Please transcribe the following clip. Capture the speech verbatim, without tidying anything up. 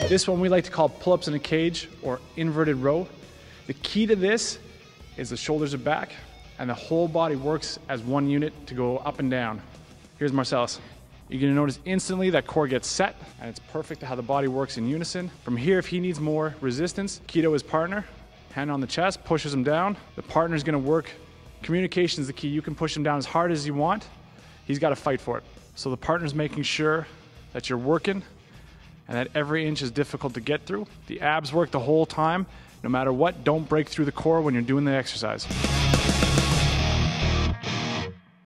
This one we like to call pull-ups in a cage or inverted row. The key to this is the shoulders are back and the whole body works as one unit to go up and down. Here's Marcellus. You're gonna notice instantly that core gets set and it's perfect how the body works in unison. From here, if he needs more resistance, Keto, his partner, hand on the chest, pushes him down. The partner's gonna work. Communication is the key. You can push him down as hard as you want. He's gotta fight for it. So the partner's making sure that you're working and that every inch is difficult to get through. The abs work the whole time. No matter what, don't break through the core when you're doing the exercise.